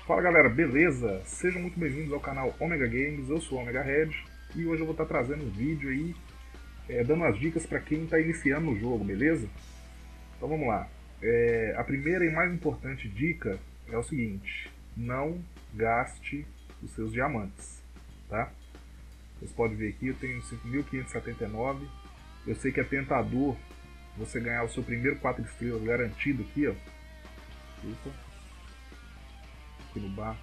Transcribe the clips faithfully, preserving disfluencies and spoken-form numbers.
Fala galera, beleza? Sejam muito bem-vindos ao canal Omega Games, eu sou o Omega Red e hoje eu vou estar trazendo um vídeo aí é, dando as dicas para quem está iniciando no jogo, beleza? Então vamos lá. É, a primeira e mais importante dica é o seguinte: não gaste os seus diamantes, tá? Vocês podem ver aqui, eu tenho cinco mil quinhentos e setenta e nove. Eu sei que é tentador você ganhar o seu primeiro quatro estrelas garantido aqui, ó. Opa. Aqui no bar.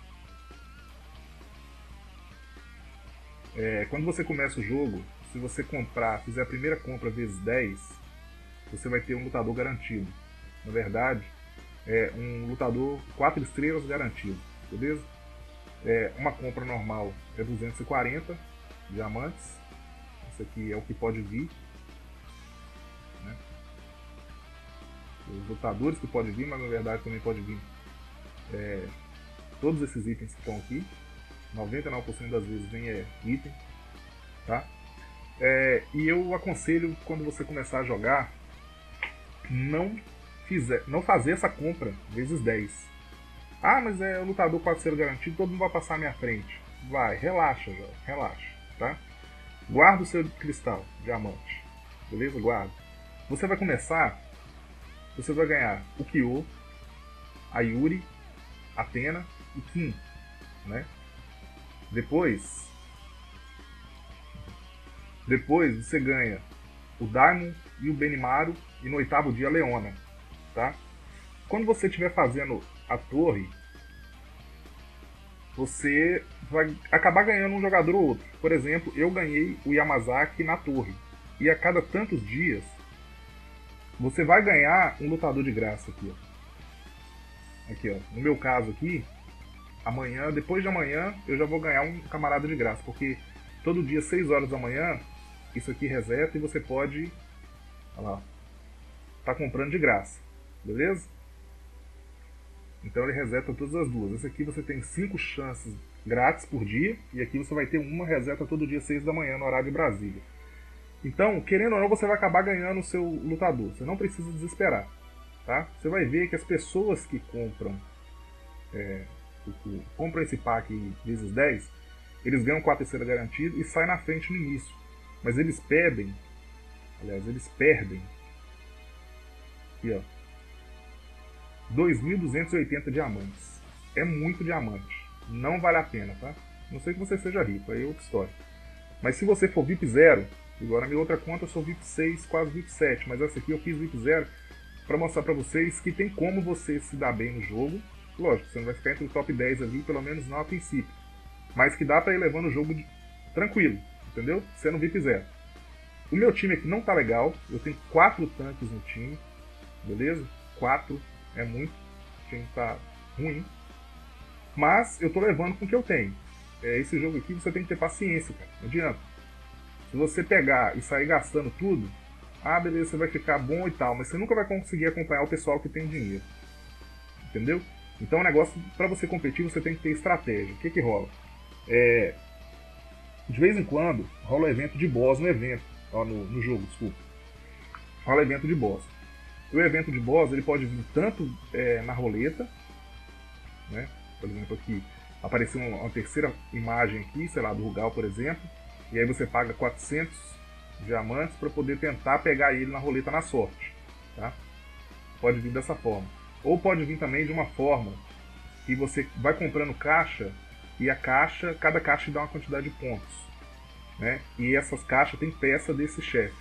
É, quando você começa o jogo, se você comprar, fizer a primeira compra vezes dez, você vai ter um lutador garantido. Na verdade, é um lutador quatro estrelas garantido, beleza? É, uma compra normal é duzentos e quarenta diamantes. Isso aqui é o que pode vir, né? Os lutadores que podem vir, mas na verdade também pode vir é, todos esses itens que estão aqui. noventa e nove por cento das vezes vem é, item, tá? É, e eu aconselho, quando você começar a jogar, não, fizer, não fazer essa compra vezes dez. Ah, mas é o lutador quatro estrelas garantido, todo mundo vai passar à minha frente. Vai, relaxa, já, relaxa, tá? Guarda o seu cristal, diamante, beleza? Guarda. Você vai começar, você vai ganhar o Kyo, a Yuri, Athena e Kim, né? Depois, depois você ganha o Daimon e o Benimaru e no oitavo dia a Leona, tá? Quando você estiver fazendo a torre, você vai acabar ganhando um jogador ou outro. Por exemplo, eu ganhei o Yamazaki na torre. E a cada tantos dias, você vai ganhar um lutador de graça aqui, ó. Aqui, ó. No meu caso aqui, amanhã, depois de amanhã, eu já vou ganhar um camarada de graça. Porque todo dia, seis horas da manhã, isso aqui reseta e você pode, olha lá, tá comprando de graça. Beleza? Então ele reseta todas as duas. Esse aqui você tem cinco chances grátis por dia. E aqui você vai ter uma reseta todo dia, seis da manhã, no horário de Brasília. Então, querendo ou não, você vai acabar ganhando o seu lutador. Você não precisa desesperar, tá? Você vai ver que as pessoas que compram é, que compram esse pack vezes dez, eles ganham quatro estrelas garantidas e saem na frente no início. Mas eles perdem, aliás, eles perdem aqui, ó, dois mil duzentos e oitenta diamantes. É muito diamante. Não vale a pena, tá? Não sei que você seja rico, aí é outra história. Mas se você for V I P zero, igual na minha outra conta eu sou V I P seis, quase V I P sete, mas essa aqui eu fiz V I P zero para mostrar para vocês que tem como você se dar bem no jogo. Lógico, você não vai ficar entre o top dez ali, pelo menos não a princípio. Mas que dá para ir levando o jogo de... tranquilo, entendeu? Sendo V I P zero. O meu time aqui não tá legal, eu tenho quatro tanques no time, beleza? quatro é muito, o time tá ruim. Mas eu tô levando com o que eu tenho. É, esse jogo aqui você tem que ter paciência, cara, não adianta. Se você pegar e sair gastando tudo, ah, beleza, você vai ficar bom e tal, mas você nunca vai conseguir acompanhar o pessoal que tem dinheiro. Entendeu? Então o negócio, para você competir, você tem que ter estratégia. O que que rola? É, de vez em quando, rola evento de boss no evento, ó, no, no jogo, desculpa. Rola evento de boss. O evento de boss, ele pode vir tanto é, na roleta, né? Por exemplo, aqui apareceu uma, uma terceira imagem aqui, sei lá, do Rugal, por exemplo, e aí você paga quatrocentos diamantes para poder tentar pegar ele na roleta na sorte, tá? Pode vir dessa forma. Ou pode vir também de uma forma que você vai comprando caixa e a caixa, cada caixa dá uma quantidade de pontos, né? E essas caixas tem peça desse chefe.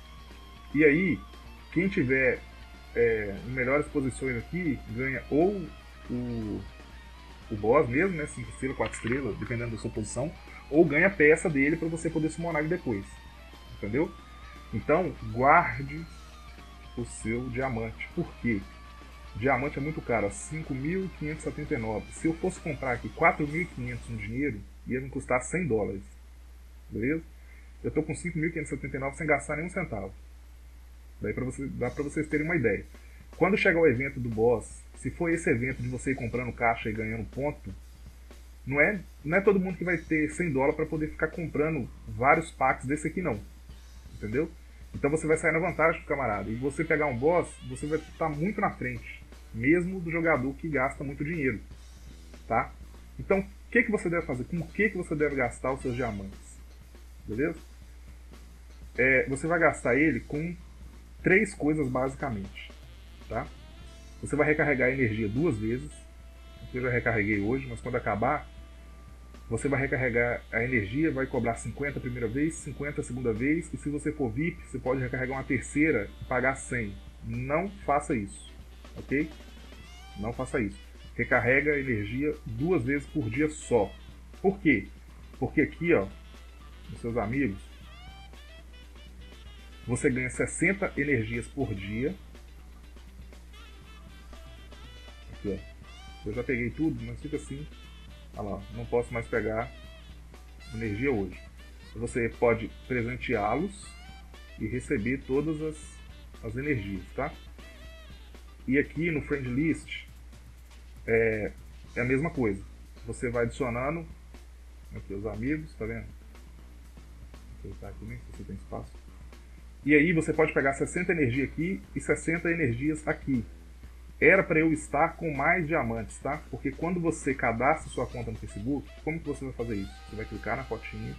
E aí, quem tiver é, em melhores posições aqui, ganha ou o, o boss mesmo, né? cinco estrelas, quatro estrelas, dependendo da sua posição, ou ganha peça dele para você poder summonar ele depois. Entendeu? Então, guarde o seu diamante. Por quê? Diamante é muito caro, cinco mil quinhentos e setenta e nove. Se eu fosse comprar aqui quatro mil e quinhentos no dinheiro, ia me custar cem dólares. Beleza? Eu tô com cinco mil quinhentos e setenta e nove sem gastar nenhum centavo. Daí pra você, dá pra vocês terem uma ideia. Quando chegar o evento do boss, se for esse evento de você ir comprando caixa e ganhando ponto, não é, não é todo mundo que vai ter cem dólares para poder ficar comprando vários packs desse aqui não. Entendeu? Então você vai sair na vantagem do camarada. E você pegar um boss, você vai estar muito na frente. Mesmo do jogador que gasta muito dinheiro. Tá? tá? Então, o que, que você deve fazer? Com o que, que você deve gastar os seus diamantes? Beleza? É, você vai gastar ele com três coisas basicamente, tá? Você vai recarregar a energia duas vezes. Eu já recarreguei hoje, mas quando acabar, você vai recarregar a energia, vai cobrar cinquenta a primeira vez, cinquenta a segunda vez, e se você for V I P, você pode recarregar uma terceira e pagar cem. Não faça isso, ok? Não faça isso. Recarrega a energia duas vezes por dia só. Por quê? Porque aqui, ó, nos seus amigos, você ganha sessenta energias por dia. Aqui, ó. Eu já peguei tudo, mas fica assim. Olha lá, não posso mais pegar energia hoje. Você pode presenteá-los e receber todas as, as energias, tá? E aqui no Friend List é, é a mesma coisa. Você vai adicionando aqui os amigos, tá vendo? Vou colocar aqui, nem sei se tem espaço. E aí você pode pegar sessenta energia aqui e sessenta energias aqui. Era para eu estar com mais diamantes, tá? Porque quando você cadastra sua conta no Facebook, como que você vai fazer isso? Você vai clicar na fotinha,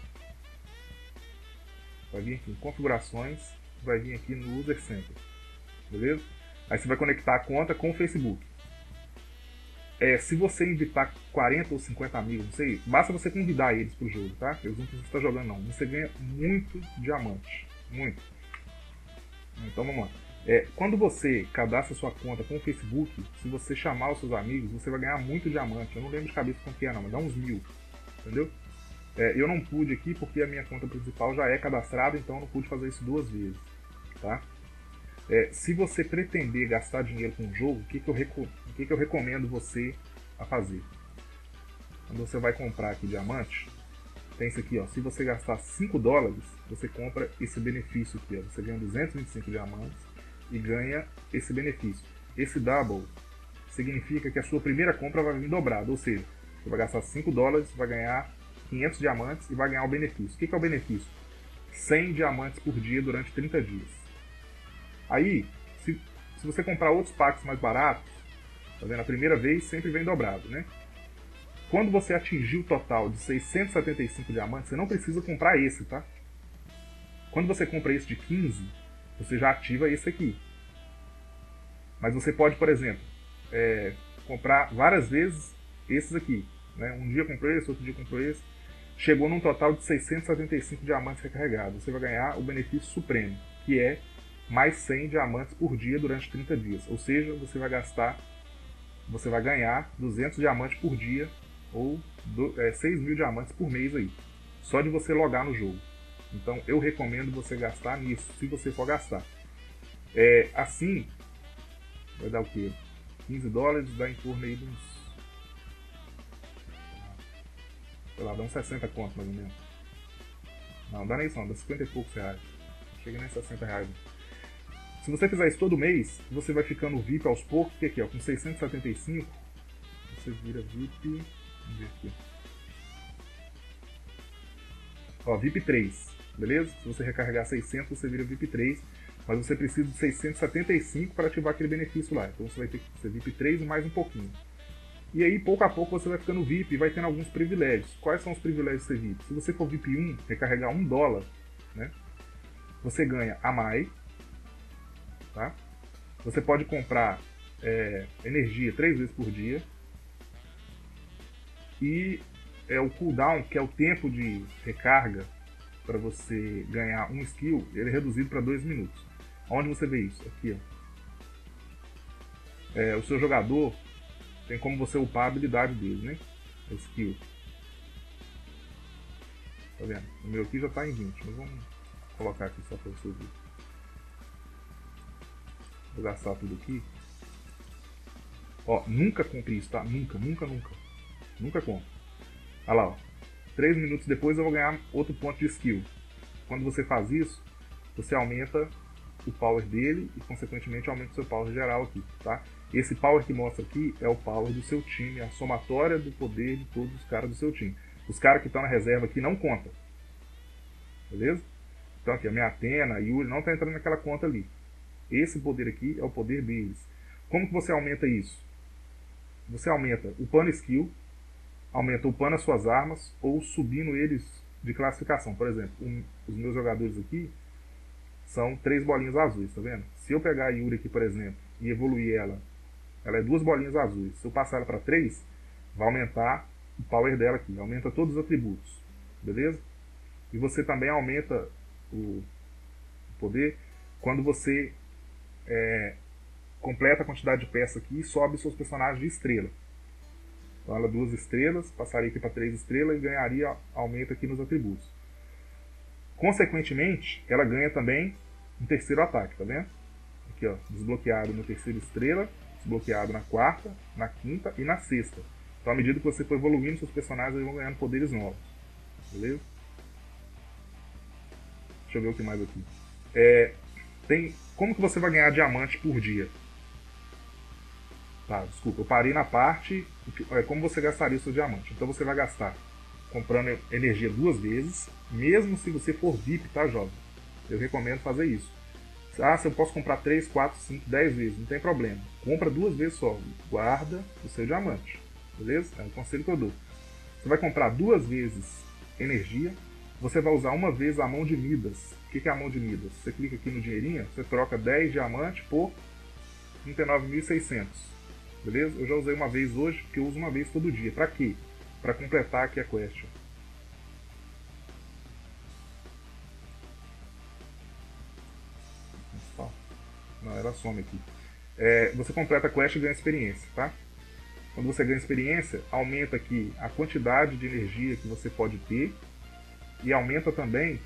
vai vir aqui em configurações, vai vir aqui no User Center, beleza? Aí você vai conectar a conta com o Facebook. É, se você invitar quarenta ou cinquenta amigos, não sei, basta você convidar eles pro jogo, tá? Eles não precisam estar jogando não. Você ganha muito diamante, muito. Então vamos lá. É, quando você cadastra sua conta com o Facebook, se você chamar os seus amigos, você vai ganhar muito diamante. Eu não lembro de cabeça quanto que é não, mas dá uns mil, entendeu? É, eu não pude aqui porque a minha conta principal já é cadastrada, então eu não pude fazer isso duas vezes, tá? É, se você pretender gastar dinheiro com o jogo, o que, que, eu reco o que, que eu recomendo você a fazer? Quando você vai comprar aqui diamante, tem isso aqui, ó. Se você gastar cinco dólares, você compra esse benefício aqui, ó. Você ganha duzentos e vinte e cinco diamantes e ganha esse benefício. Esse double significa que a sua primeira compra vai vir dobrada, ou seja, você vai gastar cinco dólares, vai ganhar quinhentos diamantes e vai ganhar o benefício. O que, que é o benefício? cem diamantes por dia durante trinta dias. Aí, se, se você comprar outros packs mais baratos, tá vendo? A primeira vez sempre vem dobrado, né? Quando você atingir o total de seiscentos e setenta e cinco diamantes, você não precisa comprar esse, tá? Quando você compra esse de quinze, você já ativa esse aqui. Mas você pode, por exemplo, é, comprar várias vezes esses aqui, né? Um dia comprou esse, outro dia comprou esse. Chegou num total de seiscentos e setenta e cinco diamantes recarregados. Você vai ganhar o benefício supremo, que é mais cem diamantes por dia durante trinta dias. Ou seja, você vai gastar, você vai ganhar duzentos diamantes por dia ou do, é, seis mil diamantes por mês aí, só de você logar no jogo. Então eu recomendo você gastar nisso, se você for gastar. É, assim, vai dar o quê? quinze dólares, dá em torno aí de uns, sei lá, dá uns sessenta contos mais ou menos. Não, dá nem isso não, dá cinquenta e poucos reais. Chega nem sessenta reais. Se você fizer isso todo mês, você vai ficando V I P aos poucos, que aqui, ó, com seiscentos e setenta e cinco, você vira V I P, vamos ver aqui. Ó, V I P três, beleza? Se você recarregar seiscentos, você vira V I P três, mas você precisa de seiscentos e setenta e cinco para ativar aquele benefício lá. Então você vai ter que ser V I P três e mais um pouquinho. E aí, pouco a pouco, você vai ficando V I P e vai tendo alguns privilégios. Quais são os privilégios de ser V I P? Se você for V I P um, recarregar um dólar, né? Você ganha a mais. Tá? Você pode comprar é, energia três vezes por dia. E é, o cooldown, que é o tempo de recarga para você ganhar um skill, ele é reduzido para dois minutos. Onde você vê isso? Aqui, ó. É, o seu jogador tem como você upar a habilidade dele, né? A skill. Tá vendo? O meu aqui já está em vinte, mas vamos colocar aqui só para você ver. Vou gastar tudo aqui. Ó, nunca compre isso, tá? Nunca, nunca, nunca. Nunca compre. Olha lá, ó. três minutos depois eu vou ganhar outro ponto de skill. Quando você faz isso, você aumenta o power dele e, consequentemente, aumenta o seu power geral aqui, tá? Esse power que mostra aqui é o power do seu time, a somatória do poder de todos os caras do seu time. Os caras que estão na reserva aqui não contam. Beleza? Então aqui, a minha Athena, a Yuri, não está entrando naquela conta ali. Esse poder aqui é o poder deles. Como que você aumenta isso? Você aumenta o pano skill, aumenta upando as suas armas ou subindo eles de classificação. Por exemplo, um, os meus jogadores aqui são três bolinhas azuis, tá vendo? Se eu pegar a Yuri aqui, por exemplo, e evoluir ela, ela é duas bolinhas azuis. Se eu passar ela para três, vai aumentar o power dela aqui, aumenta todos os atributos, beleza? E você também aumenta o poder quando você é, completa a quantidade de peças aqui e sobe seus personagens de estrela. Então ela duas estrelas, passaria aqui para três estrelas e ganharia aumento aqui nos atributos. Consequentemente, ela ganha também um terceiro ataque, tá vendo? Aqui, ó, desbloqueado no terceiro estrela, desbloqueado na quarta, na quinta e na sexta. Então, à medida que você for evoluindo, seus personagens eles vão ganhando poderes novos. Beleza? Deixa eu ver o que mais aqui. É, tem, como que você vai ganhar diamante por dia? Tá, desculpa, eu parei na parte é, como você gastaria o seu diamante. Então você vai gastar comprando energia duas vezes, mesmo se você for V I P, tá, jovem? Eu recomendo fazer isso. Ah, se eu posso comprar três, quatro, cinco, dez vezes, não tem problema. Compra duas vezes só, guarda o seu diamante, beleza? É um conselho que eu dou. Você vai comprar duas vezes energia, você vai usar uma vez a mão de Midas. O que é a mão de Midas? Você clica aqui no dinheirinho, você troca dez diamantes por trinta e nove mil e seiscentos. Beleza? Eu já usei uma vez hoje, porque eu uso uma vez todo dia. Pra quê? Pra completar aqui a quest. Não, ela some aqui. É, você completa a quest e ganha experiência, tá? Quando você ganha experiência, aumenta aqui a quantidade de energia que você pode ter e aumenta também,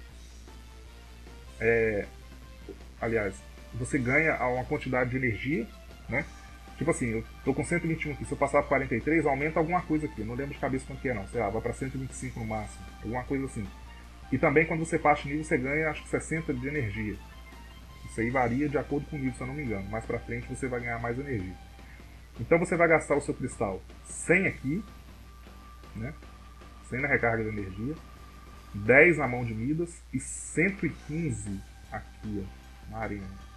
é, aliás, você ganha uma quantidade de energia, né? Tipo assim, eu tô com cento e vinte e um aqui, se eu passar para quarenta e três, aumenta alguma coisa aqui, eu não lembro de cabeça quanto que é não, sei lá, vai para cento e vinte e cinco no máximo, alguma coisa assim. E também quando você passa nível, você ganha acho que sessenta de energia. Isso aí varia de acordo com o nível, se eu não me engano. Mais pra frente você vai ganhar mais energia. Então você vai gastar o seu cristal cem aqui, né? cem na recarga de energia, dez na mão de Midas e cento e quinze aqui, ó, na arena.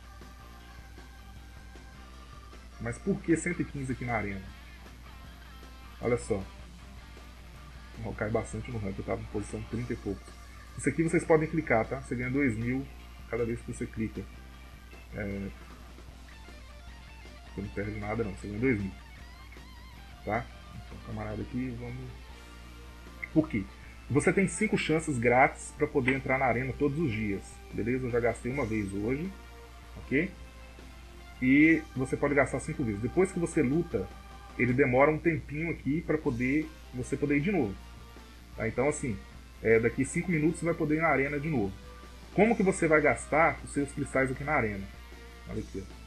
Mas por que cento e quinze aqui na arena? Olha só. Não, cai bastante no rank, eu tava em posição trinta e poucos. Isso aqui vocês podem clicar, tá? Você ganha dois mil cada vez que você clica. É... Você não perde nada não, você ganha dois mil. Tá? Então, camarada aqui, vamos... Por quê? Você tem cinco chances grátis para poder entrar na arena todos os dias. Beleza? Eu já gastei uma vez hoje. Ok? E você pode gastar cinco vezes. Depois que você luta, ele demora um tempinho aqui para poder você poder ir de novo. Tá? Então assim, é, daqui cinco minutos você vai poder ir na arena de novo. Como que você vai gastar os seus cristais aqui na arena? Olha aqui, ó.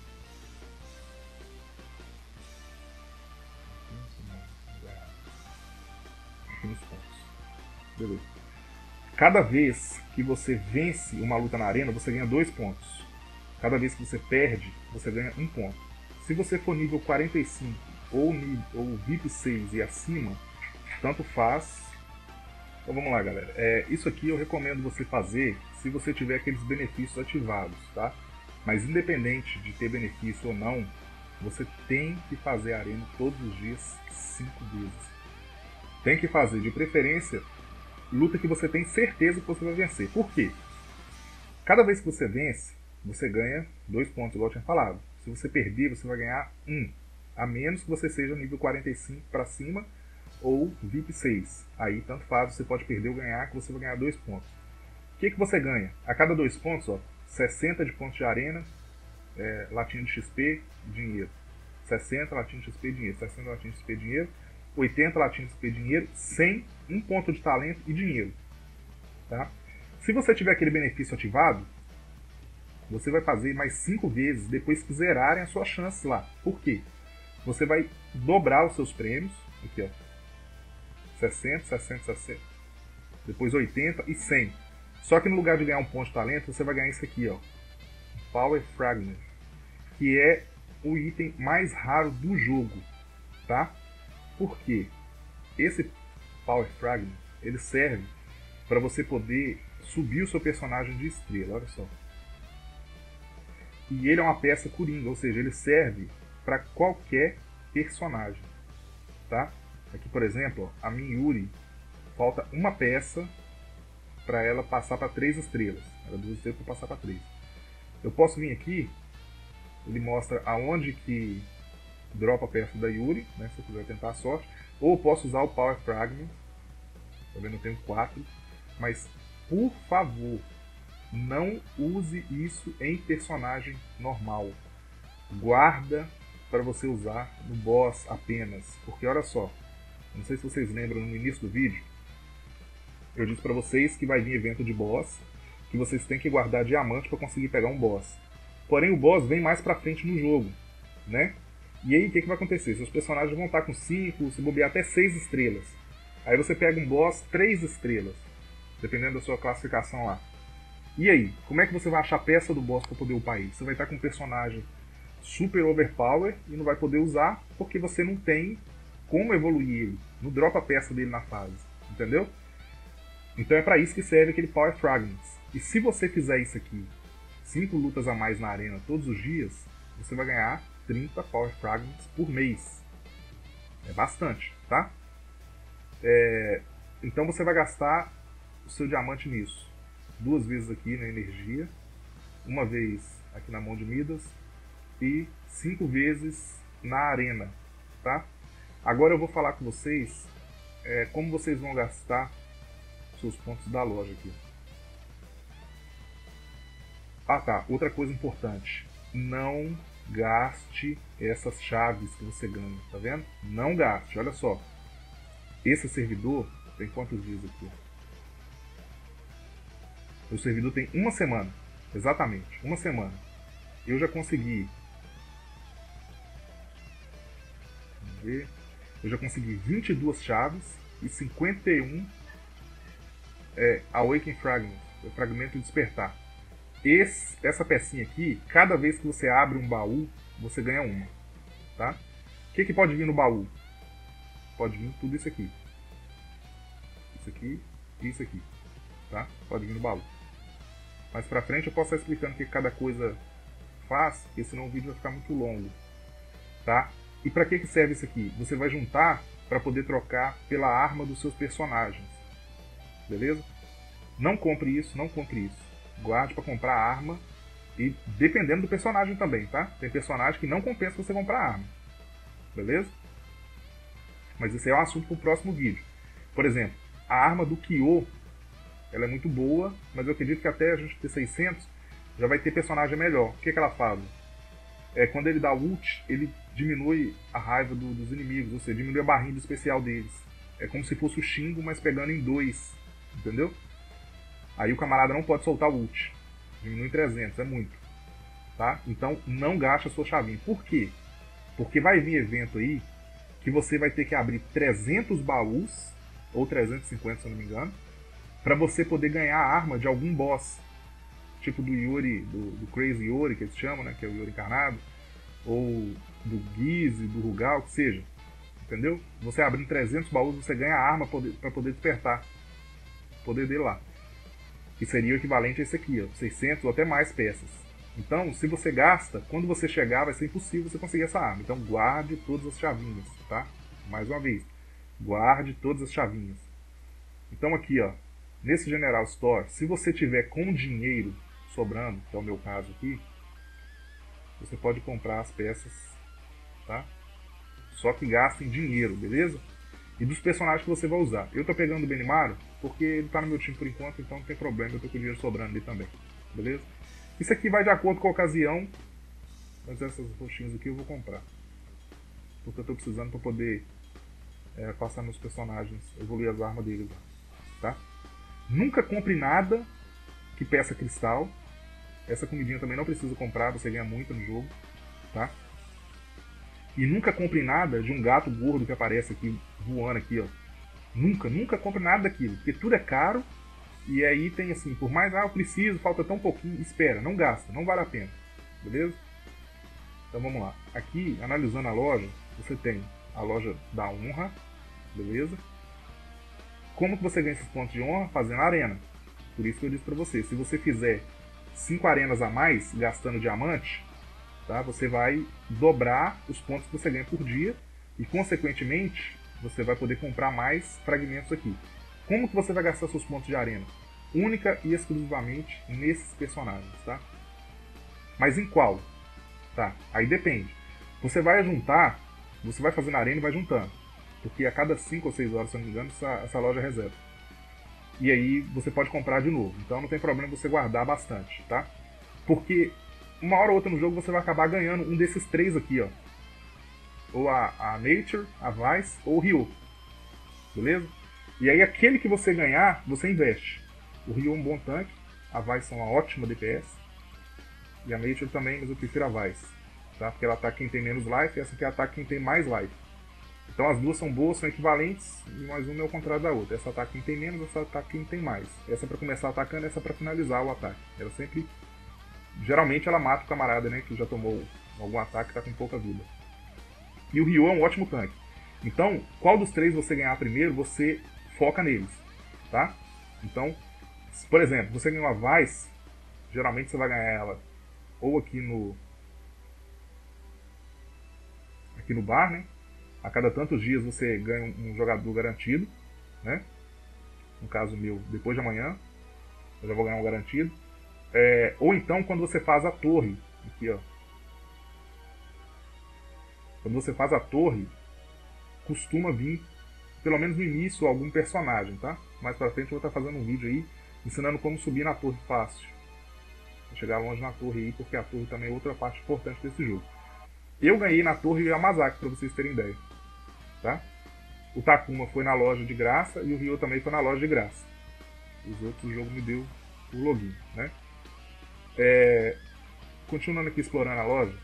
Aqui nos pontos. Beleza. Cada vez que você vence uma luta na arena, você ganha dois pontos. Cada vez que você perde, você ganha um ponto. Se você for nível quarenta e cinco ou, ou V I P seis e acima, tanto faz. Então vamos lá, galera. É, isso aqui eu recomendo você fazer se você tiver aqueles benefícios ativados, tá? Mas independente de ter benefício ou não, você tem que fazer a arena todos os dias cinco vezes. Tem que fazer, de preferência, luta que você tem certeza que você vai vencer. Por quê? Cada vez que você vence, você ganha dois pontos, igual eu tinha falado. Se você perder, você vai ganhar um. A menos que você seja nível quarenta e cinco para cima ou V I P seis. Aí, tanto faz, você pode perder ou ganhar, que você vai ganhar dois pontos. O que, que você ganha? A cada dois pontos, ó, sessenta de pontos de arena, é, latinha de X P, dinheiro. sessenta latinha de X P, dinheiro. sessenta latinha de X P, dinheiro. oitenta latinha de X P, dinheiro. cem, um ponto de talento e dinheiro. Tá? Se você tiver aquele benefício ativado, você vai fazer mais cinco vezes depois que zerarem as suas chances lá. Por quê? Você vai dobrar os seus prêmios. Aqui, ó. sessenta, sessenta, sessenta. Depois oitenta e cem. Só que no lugar de ganhar um ponto de talento, você vai ganhar isso aqui, ó. Power Fragment. Que é o item mais raro do jogo. Tá? Por quê? Esse Power Fragment, ele serve para você poder subir o seu personagem de estrela. Olha só. E ele é uma peça coringa, ou seja, ele serve para qualquer personagem, tá? Aqui, por exemplo, ó, a minha Yuri, falta uma peça para ela passar para três estrelas. Era duas estrelas para passar para três. Eu posso vir aqui, ele mostra aonde que dropa perto da Yuri, né, se eu quiser tentar a sorte. Ou eu posso usar o Power Fragment. Tá vendo? Eu tenho quatro. Mas, por favor, não use isso em personagem normal. Guarda para você usar no boss apenas. Porque olha só, não sei se vocês lembram no início do vídeo, eu disse para vocês que vai vir evento de boss, que vocês têm que guardar diamante para conseguir pegar um boss. Porém o boss vem mais pra frente no jogo, né? E aí o que, que vai acontecer? Seus personagens vão estar com cinco, se bobear até seis estrelas. Aí você pega um boss três estrelas, dependendo da sua classificação lá. E aí, como é que você vai achar a peça do boss para poder upar ele? Você vai estar com um personagem super overpower e não vai poder usar porque você não tem como evoluir ele. Não dropa a peça dele na fase, entendeu? Então é para isso que serve aquele Power Fragments. E se você fizer isso aqui, cinco lutas a mais na arena todos os dias, você vai ganhar trinta Power Fragments por mês. É bastante, tá? É... Então você vai gastar o seu diamante nisso. Duas vezes aqui na energia, uma vez aqui na mão de Midas e cinco vezes na arena, tá? Agora eu vou falar com vocês é, como vocês vão gastar seus pontos da loja aqui. Ah tá, outra coisa importante, não gaste essas chaves que você ganha, tá vendo? Não gaste, olha só. Esse servidor tem quantos dias aqui? O servidor tem uma semana, exatamente, uma semana. Eu já consegui, vamos ver, eu já consegui vinte e duas chaves e cinquenta e um é, Awaken Fragment, é fragmento de despertar. Esse, essa pecinha aqui, cada vez que você abre um baú, você ganha uma, tá? O que, que pode vir no baú? Pode vir tudo isso aqui. Isso aqui e isso aqui, tá? Pode vir no baú. Mais pra frente eu posso estar explicando o que cada coisa faz, porque senão o vídeo vai ficar muito longo, tá? E pra que, que serve isso aqui? Você vai juntar para poder trocar pela arma dos seus personagens, beleza? Não compre isso, não compre isso. Guarde para comprar arma e dependendo do personagem também, tá? Tem personagem que não compensa você comprar arma, beleza? Mas esse é um assunto para o próximo vídeo. Por exemplo, a arma do Kyo, ela é muito boa, mas eu acredito que até a gente ter seiscentos já vai ter personagem melhor. O que, que ela faz? É, quando ele dá ult, ele diminui a raiva do, dos inimigos, ou seja, diminui a barrinha do especial deles. É como se fosse o Shingo, mas pegando em dois, entendeu? Aí o camarada não pode soltar o ult. Diminui em trezentos, é muito. Tá? Então não gaste a sua chavinha. Por quê? Porque vai vir evento aí que você vai ter que abrir trezentos baús, ou trezentos e cinquenta se eu não me engano, para você poder ganhar a arma de algum boss. Tipo do Yuri, do, do Crazy Yuri, que eles chamam, né? Que é o Yuri encarnado. Ou do Gizzy, do Rugal, que seja. Entendeu? Você abrindo trezentos baús, você ganha a arma para poder despertar o poder dele lá. Que seria o equivalente a esse aqui, ó, seiscentos ou até mais peças. Então, se você gasta, quando você chegar, vai ser impossível você conseguir essa arma. Então, guarde todas as chavinhas, tá? Mais uma vez, guarde todas as chavinhas. Então, aqui, ó, nesse General Store, se você tiver com dinheiro sobrando, que é o meu caso aqui, você pode comprar as peças, tá? Só que gastem dinheiro, beleza? E dos personagens que você vai usar. Eu tô pegando o Benimaru porque ele tá no meu time por enquanto, então não tem problema, eu tô com o dinheiro sobrando ali também, beleza? Isso aqui vai de acordo com a ocasião, mas essas roxinhas aqui eu vou comprar. Porque eu tô precisando para poder é, passar meus personagens, evoluir as armas deles lá, tá? Nunca compre nada que peça cristal. Essa comidinha também não precisa comprar, você ganha muito no jogo, tá? E nunca compre nada de um gato gordo que aparece aqui, voando aqui, ó. Nunca, nunca compre nada daquilo, porque tudo é caro. E aí tem assim, por mais, ah, eu preciso, falta tão pouquinho, espera, não gasta, não vale a pena, beleza? Então vamos lá. Aqui, analisando a loja, você tem a loja da honra, beleza? Como que você ganha esses pontos de honra? Fazendo arena. Por isso que eu disse pra você, se você fizer cinco arenas a mais, gastando diamante, tá? Você vai dobrar os pontos que você ganha por dia e, consequentemente, você vai poder comprar mais fragmentos aqui. Como que você vai gastar seus pontos de arena? Única e exclusivamente nesses personagens, tá? Mas em qual? Tá, aí depende. Você vai juntar, você vai fazer na arena e vai juntando. Porque a cada cinco ou seis horas, se eu não me engano, essa, essa loja reseta. E aí você pode comprar de novo. Então não tem problema você guardar bastante, tá? Porque uma hora ou outra no jogo você vai acabar ganhando um desses três aqui, ó. Ou a, a Nature, a Vice ou o Ryo. Beleza? E aí aquele que você ganhar, você investe. O Ryo é um bom tanque, a Vice é uma ótima D P S. E a Nature também, mas eu prefiro a Vice. Tá? Porque ela ataca quem tem menos life e essa aqui ataca quem tem mais life. Então as duas são boas, são equivalentes, mas uma é o contrário da outra. Essa ataca quem tem menos, essa ataca quem tem mais. Essa é pra começar atacando, essa é pra finalizar o ataque. Ela sempre... Geralmente ela mata o camarada, né, que já tomou algum ataque e tá com pouca vida. E o Ryo é um ótimo tanque. Então, qual dos três você ganhar primeiro, você foca neles, tá? Então, por exemplo, você ganhou a Vice, geralmente você vai ganhar ela ou aqui no... Aqui no bar, né? A cada tantos dias você ganha um jogador garantido, né? No caso meu, depois de amanhã, eu já vou ganhar um garantido. É, ou então quando você faz a torre, aqui ó. Quando você faz a torre, costuma vir, pelo menos no início, algum personagem, tá? Mais pra frente eu vou estar fazendo um vídeo aí, ensinando como subir na torre fácil. Vou chegar longe na torre aí, porque a torre também é outra parte importante desse jogo. Eu ganhei na torre Yamazaki, pra vocês terem ideia. Tá? O Takuma foi na loja de graça e o Ryo também foi na loja de graça. Os outros o jogo me deu o login, né? É... Continuando aqui explorando a loja.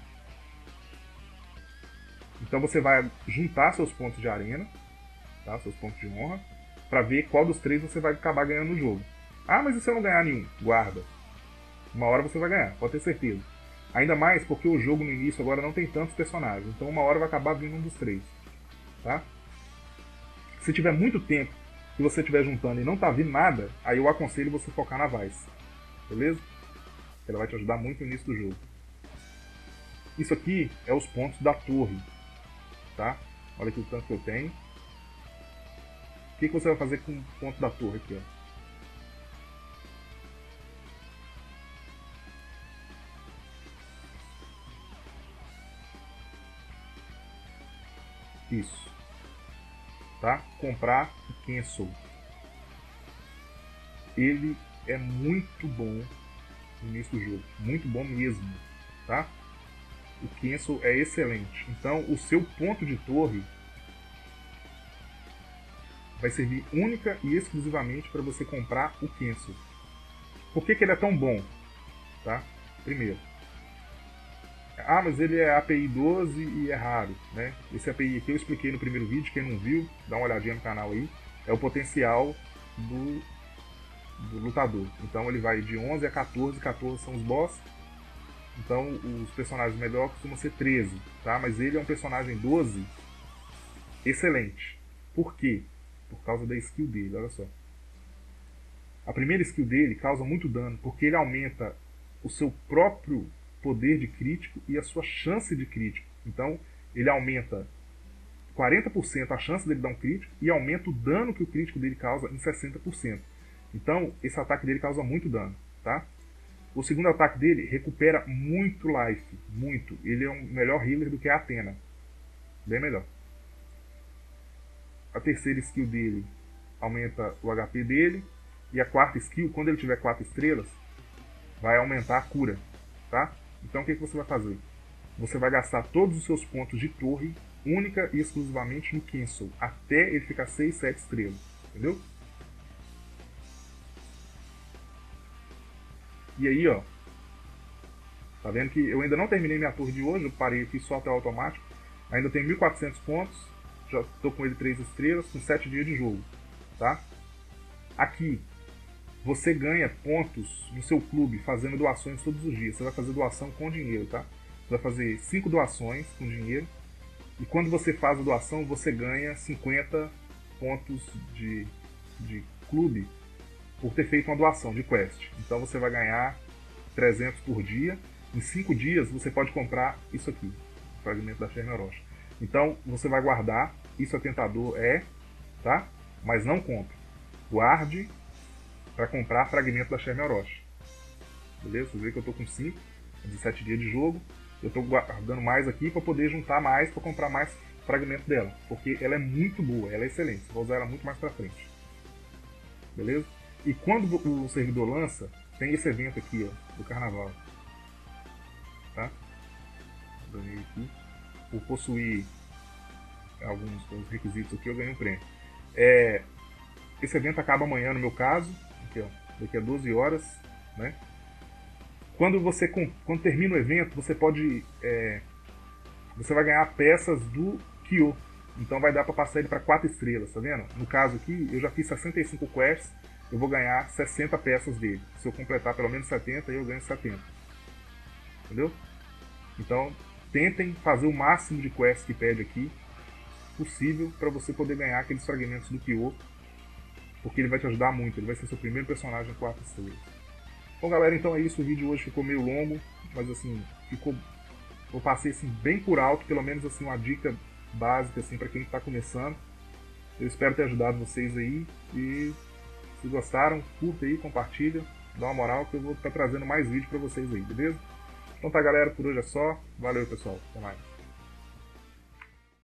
Então você vai juntar seus pontos de arena, tá? Seus pontos de honra, para ver qual dos três você vai acabar ganhando no jogo. Ah, mas e se eu não ganhar nenhum? Guarda. Uma hora você vai ganhar, pode ter certeza. Ainda mais porque o jogo no início agora não tem tantos personagens. Então uma hora vai acabar vindo um dos três. Tá? Se tiver muito tempo que você estiver juntando e não tá vindo nada, aí eu aconselho você focar na Vice. Beleza? Ela vai te ajudar muito no início do jogo. Isso aqui é os pontos da torre. Tá? Olha aqui o tanto que eu tenho. O que, que você vai fazer com o ponto da torre aqui? Ó? Isso. Tá? Comprar o Kensou. Ele é muito bom no início do jogo. Muito bom mesmo. Tá? O Kensou é excelente. Então o seu ponto de torre vai servir única e exclusivamente para você comprar o Kensou. Por que, que ele é tão bom? Tá? Primeiro. Ah, mas ele é A P I doze e é raro, né? Esse A P I aqui eu expliquei no primeiro vídeo, quem não viu, dá uma olhadinha no canal aí. É o potencial do, do lutador. Então ele vai de onze a quatorze, quatorze são os boss. Então os personagens melhores costumam ser treze, tá? Mas ele é um personagem doze excelente. Por quê? Por causa da skill dele, olha só. A primeira skill dele causa muito dano, porque ele aumenta o seu próprio poder de crítico e a sua chance de crítico. Então, ele aumenta quarenta por cento a chance dele dar um crítico e aumenta o dano que o crítico dele causa em sessenta por cento. Então, esse ataque dele causa muito dano, tá? O segundo ataque dele recupera muito life, muito. Ele é um melhor healer do que a Athena. Bem melhor. A terceira skill dele aumenta o H P dele. E a quarta skill, quando ele tiver quatro estrelas, vai aumentar a cura, tá? Então o que, que você vai fazer? Você vai gastar todos os seus pontos de torre, única e exclusivamente no Kensou, até ele ficar seis, sete estrelas, entendeu? E aí, ó, tá vendo que eu ainda não terminei minha torre de hoje, eu parei aqui só até o automático, ainda tenho mil e quatrocentos pontos, já tô com ele três estrelas, com sete dias de jogo, tá? Aqui, você ganha pontos no seu clube fazendo doações todos os dias. Você vai fazer doação com dinheiro, tá? Você vai fazer cinco doações com dinheiro. E quando você faz a doação, você ganha cinquenta pontos de, de clube por ter feito uma doação de quest. Então você vai ganhar trezentos por dia. Em cinco dias você pode comprar isso aqui, o fragmento da Sherna Orochi. Então você vai guardar isso é tentador, é, tá? Mas não compre. Guarde para comprar fragmento da Shermie Orochi. Beleza? Vocês veem que eu tô com cinco, dezessete dias de jogo. Eu tô guardando mais aqui para poder juntar mais, para comprar mais fragmento dela. Porque ela é muito boa, ela é excelente. Vou usar ela muito mais pra frente. Beleza? E quando o servidor lança, tem esse evento aqui, ó, do carnaval. Tá? Ganhei aqui. Por possuir alguns requisitos aqui, eu ganhei um prêmio. É, esse evento acaba amanhã, no meu caso. Aqui, ó, daqui a doze horas. Né? Quando você quando termina o evento, você pode. É, você vai ganhar peças do Kyo. Então vai dar para passar ele para quatro estrelas, tá vendo? No caso aqui, eu já fiz sessenta e cinco quests, eu vou ganhar sessenta peças dele. Se eu completar pelo menos setenta, eu ganho setenta. Entendeu? Então, tentem fazer o máximo de quests que pede aqui possível para você poder ganhar aqueles fragmentos do Kyo, porque ele vai te ajudar muito, ele vai ser seu primeiro personagem quatro estrelas. Bom, galera, então é isso. O vídeo hoje ficou meio longo, mas assim, ficou... eu passei assim, bem por alto, pelo menos assim, uma dica básica assim, para quem está começando. Eu espero ter ajudado vocês aí. E se gostaram, curta aí, compartilha, dá uma moral que eu vou estar trazendo mais vídeo para vocês aí, beleza? Então tá, galera, por hoje é só. Valeu, pessoal. Até mais.